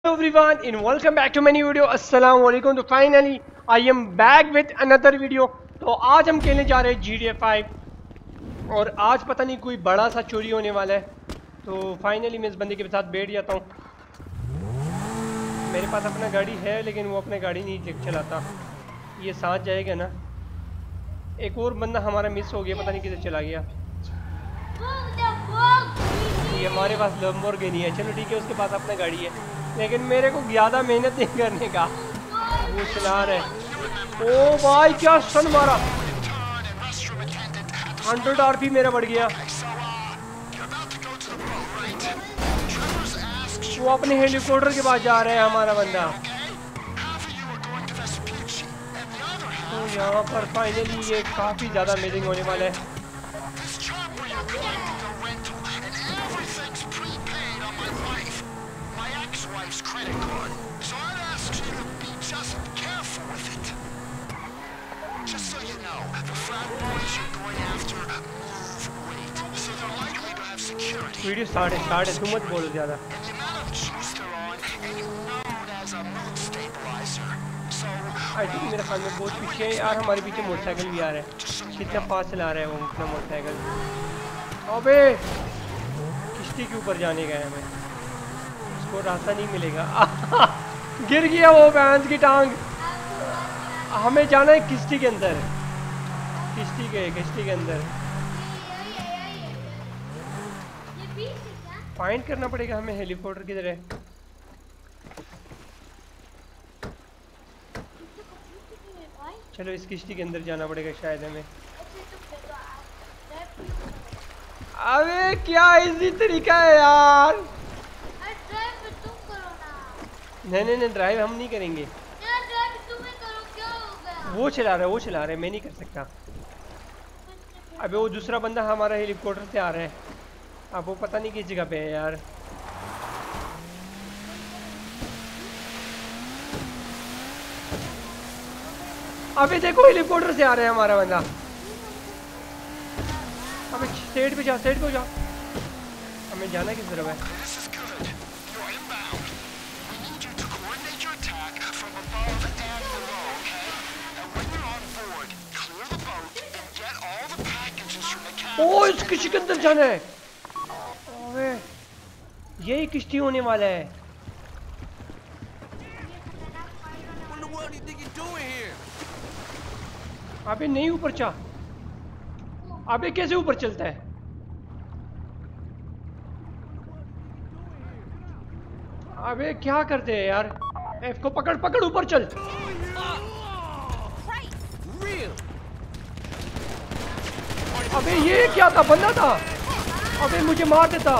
everyone and welcome back to my new video. अस्सलाम वालेकुम। तो finally I am back with another video. तो आज हम खेलने जा रहे हैं GTA 5 और आज पता नहीं कोई बड़ा सा चोरी होने वाला है। तो फाइनली मैं इस बंदे के साथ बैठ जाता हूँ। मेरे पास अपना गाड़ी है लेकिन वो अपनी गाड़ी नहीं चलाता। ये साथ जाएगा ना। एक और बंदा हमारा मिस हो गया, पता नहीं किधर चला गया। ये हमारे पास लैम्बोर्गिनी है, चलो ठीक है, उसके पास अपना गाड़ी है लेकिन मेरे को ज़्यादा मेहनत नहीं करने का। वो चला रहा है। ओ भाई क्या सन मारा, 100 आरपी मेरा बढ़ गया। वो अपने हेलीकॉप्टर के पास जा रहा है हमारा बंदा। तो यहाँ पर फाइनली ये काफ़ी ज़्यादा अमेजिंग होने वाला है। credit card, so I'd ask you to be just careful with it. Just so you know, the frat boys you're going after move weight, so they're likely to have security. Video start है, तुम मत बोलो ज़्यादा। And the amount of juice they're on, and known as a mood stabilizer. So I think मेरे ख्याल में बहुत पीछे है यार, हमारे पीछे मोटरसाइकिल भी आ रहा है। कितना फास्ट चला रहा है वो अपना मोटरसाइकिल। अबे किश्ती के ऊपर जाने का है हमें, वो रास्ता नहीं मिलेगा। गिर गया वो भैंस की टांग। हमें जाना है किश्ती के अंदर, किश्ती के अंदर फाइंड करना पड़ेगा हमें। हेलीकॉप्टर किधर है? चलो इस किश्ती के अंदर जाना पड़ेगा शायद हमें। अबे क्या इजी तरीका है यार। नहीं ड्राइव हम नहीं करेंगे। वो चला रहा है, मैं नहीं कर सकता। अबे वो दूसरा बंदा हमारा हेलीकॉप्टर से आ रहा है। अब वो पता नहीं किस जगह पे है यार। अबे देखो हेलीकॉप्टर से आ रहा है हमारा बंदा। अबे साइड पे जा। हमें जाना किस तरफ है? ओ इस किश्ती के अंदर जाना है। अबे यही किश्ती होने वाला है। अबे नहीं ऊपर जा। अबे कैसे ऊपर चलता है? अबे क्या करते हैं यार? एफ को पकड़ ऊपर चल। अबे ये क्या था? बंदा था। अबे मुझे मार देता।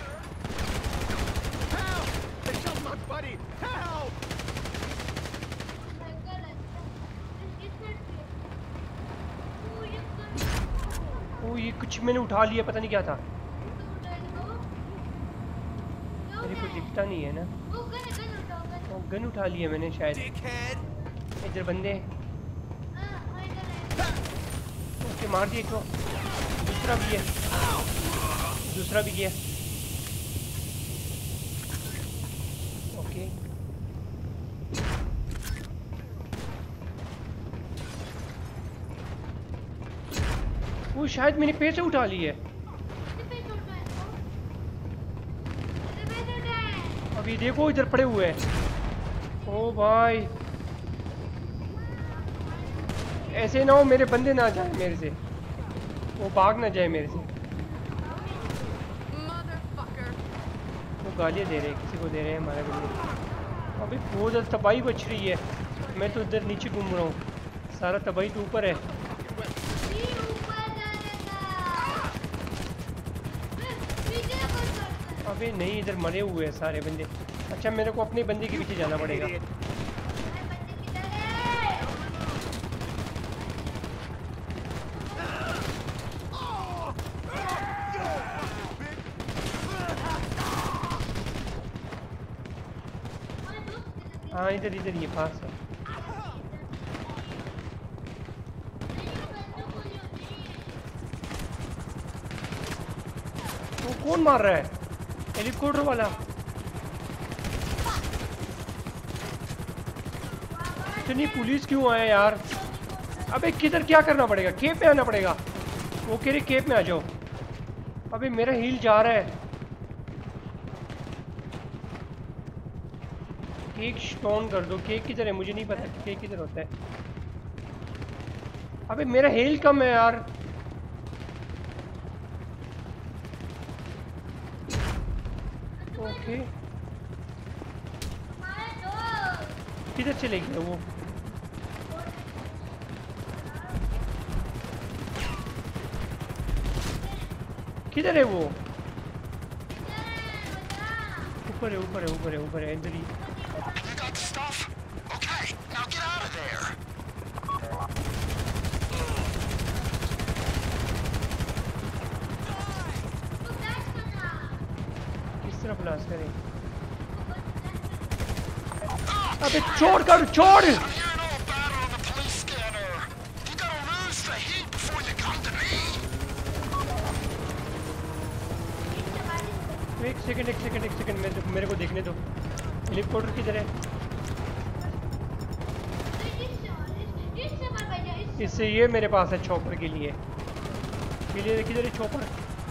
ओ ये कुछ मैंने उठा लिया, पता नहीं क्या था। मेरे को दिखता नहीं है ना। ओ गन उठा लिया मैंने शायद। इधर बंदे। ओके मार दिए को। दूसरा भी गया। ओके वो शायद मैंने पैसे उठा लिए। अभी देखो इधर पड़े हुए हैं। ओ भाई ऐसे ना हो मेरे बंदे ना जाए मेरे से, वो भाग ना जाए मेरे से। वो गालियाँ दे रहे हैं, किसी को दे रहे हैं हमारे बंदे। अभी बहुत ज़्यादा तबाही बच रही है। मैं तो इधर नीचे घूम रहा हूँ, सारा तबाही तो ऊपर है। अबे नहीं इधर मरे हुए हैं सारे बंदे। अच्छा मेरे को अपने बंदे के पीछे जाना पड़ेगा। हाँ इधर ये पास है। वो कौन मार रहा है? हेलीकॉप्टर वाला। इतनी पुलिस क्यों आए यार? अबे किधर क्या करना पड़ेगा? केप में आना पड़ेगा। वो कह रहे केप में आ जाओ। अबे मेरा हील जा रहा है। केक स्टोन कर दो। केक किधर है? मुझे नहीं पता केक किधर होता है। अबे मेरा हील कम है यार। ओके किधर चले गया वो? किधर है वो? ऊपर है ऊपर है ऊपर है ऊपर है इधर ही। You got the stuff? Okay, now get out of there. किस तरह ब्लास्ट करें? अबे छोड़ कर छोड़। I'm hearing all about it on the police scanner. You gotta lose the heat before you come to me. एक सेकंड मेरे को देखने दो। हेलीकॉप्टर किधर है? इससे ये मेरे पास है चॉपर के लिए। किधर है चॉपर?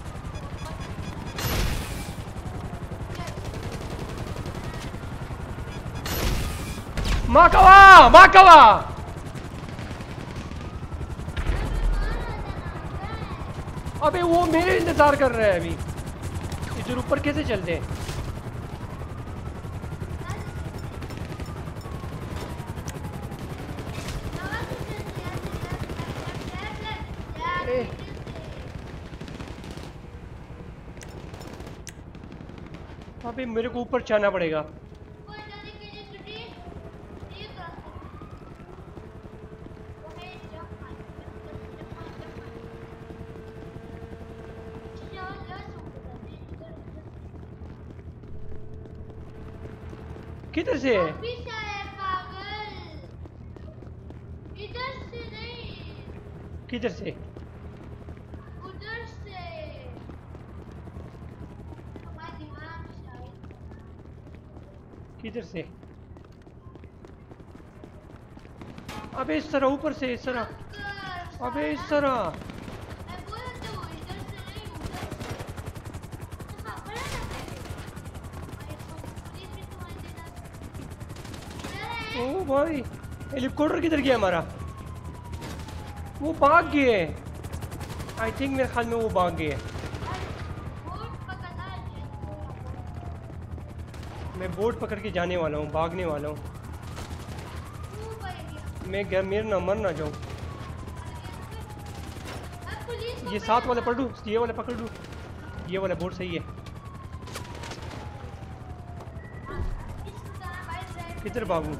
माकवा अबे वो मेरे इंतजार कर रहे हैं अभी। इधर ऊपर कैसे चलते हैं? अबे मेरे को ऊपर जाना पड़ेगा। किधर से है? इधर से नहीं, किधर से? उधर से। हमारा दिमाग शायद। किधर से? अबे इस तरह ऊपर से इस तरह। अबे इस तरह। मैं बोला तो इधर से नहीं, उधर से। तो खबर है ना तेरे? हमारे पुलिस भी तुम्हारे देना। ओ भाई हेलीकॉप्टर किधर गया हमारा? वो भाग गए। आई थिंक मेरे ख्याल में वो भाग गए। बोट पकड़ना है। मैं बोट पकड़ के जाने वाला हूँ, भागने वाला हूँ। तू भाग गया। मैं घर मेरे ना मर ना जाऊँ। अब पुलिस को ये साथ वाले पकड़ लूँ, ये वाले पकड़ लूँ। ये वाला बोट सही है। इस तरह बाइक ड्राइव किधर भागूँ?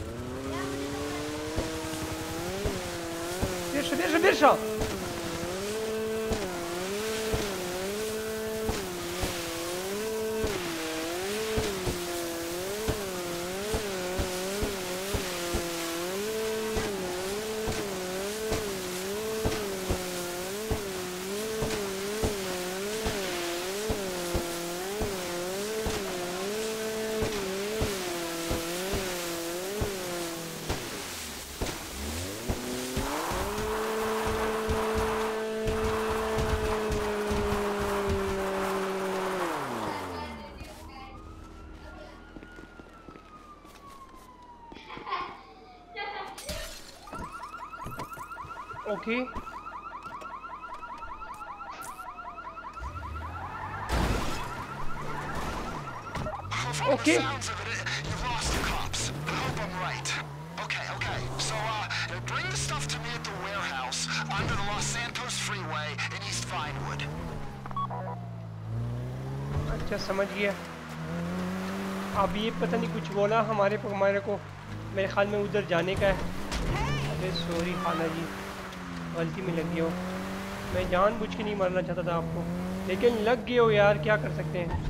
Bierze! Okay. Okay. Sounds of it, you've lost the cops. I hope I'm right. Okay. So, bring the stuff to me at the warehouse under the Los Santos Freeway in East Vinewood. अच्छा समझ गया। अब ये पता नहीं कुछ बोला हमारे को मेरे ख्याल में उधर जाने का है। अरे सॉरी खाना जी, गलती में लग गया हो। मैं जानबूझ के नहीं मारना चाहता था आपको, लेकिन लग गए हो यार, क्या कर सकते हैं।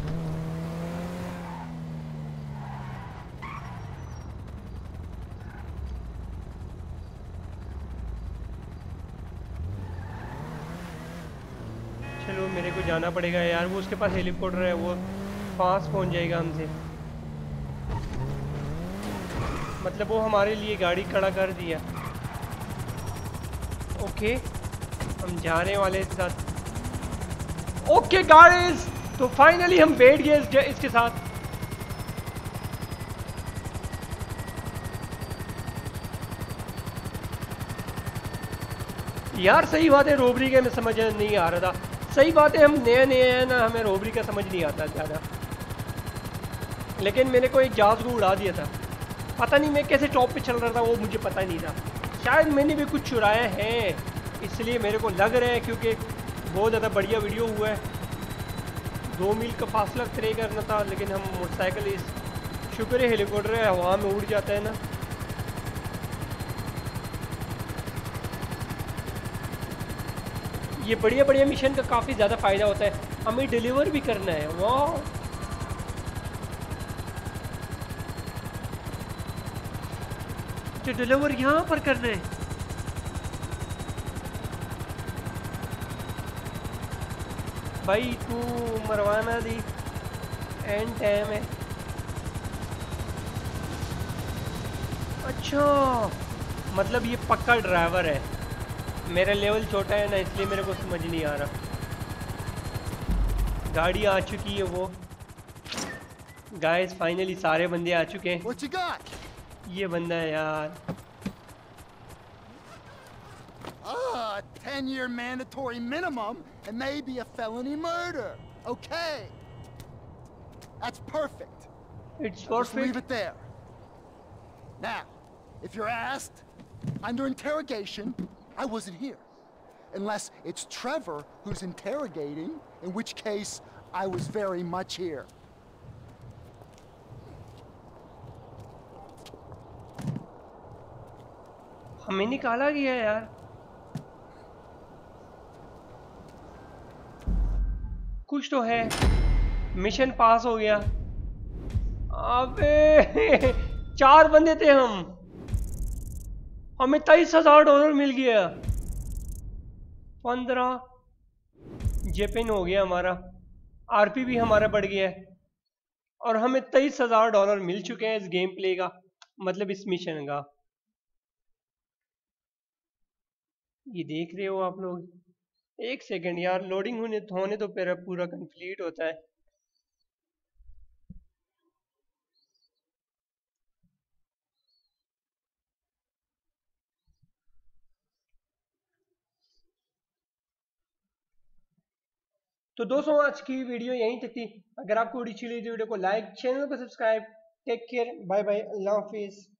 चलो मेरे को जाना पड़ेगा यार, वो उसके पास हेलीकॉप्टर है, वो पास पहुंच जाएगा हमसे। मतलब वो हमारे लिए गाड़ी खड़ा कर दिया। ओके हम जाने वाले इसके साथ। ओके गाइस, तो फाइनली हम बैठ गए इसके साथ। यार सही बात है, रोबरी का मैं समझ नहीं आ रहा था। सही बात है, हम नए नए हैं ना, हमें रोबरी का समझ नहीं आता ज़्यादा। लेकिन मैंने को एक जहाज को उड़ा दिया था, पता नहीं मैं कैसे टॉप पे चल रहा था वो मुझे पता नहीं था। शायद मैंने भी कुछ चुराया है, इसलिए मेरे को लग रहा है, क्योंकि बहुत ज़्यादा बढ़िया वीडियो हुआ है। 2 मील का फासला तय करना था, लेकिन हम मोटरसाइकिल इस शुक्र है हेलीकॉप्टर है हवा में उड़ जाता है ना। ये बढ़िया बढ़िया मिशन का काफ़ी ज़्यादा फ़ायदा होता है, हमें डिलीवर भी करना है। वाह, जो डिलीवर यहाँ पर करना है। भाई तू मरवाना दी, एंड टाइम है। अच्छा मतलब ये पक्का ड्राइवर है। मेरा लेवल छोटा है ना, इसलिए मेरे को समझ नहीं आ रहा। गाड़ी आ चुकी है वो। गाइस फाइनली सारे बंदे आ चुके हैं। What you got? ये बंदा है यार। 10-year mandatory minimum and maybe a felony murder. Okay. That's perfect. It's Now just leave perfect. it there. Now, if you're asked, under interrogation, I wasn't here. Unless it's Trevor who's interrogating, in which case I was very much here. हमें निकाला गया यार। कुछ तो है, mission पास हो गया। अबे 4 बंदे थे हम, हमें $23,000 मिल गया। 15 जेपिन हो गया हमारा, आरपी भी हमारा बढ़ गया है, और हमें $23,000 मिल चुके हैं इस गेम प्ले का, मतलब इस मिशन का। ये देख रहे हो आप लोग। एक सेकंड यार, लोडिंग होने तो मेरा पूरा कंप्लीट होता है। तो दोस्तों आज की वीडियो यहीं तक थी। अगर आपको अच्छी लगी तो वीडियो को लाइक, चैनल को subscribe. Take care, bye bye, अल्लाह हाफिज।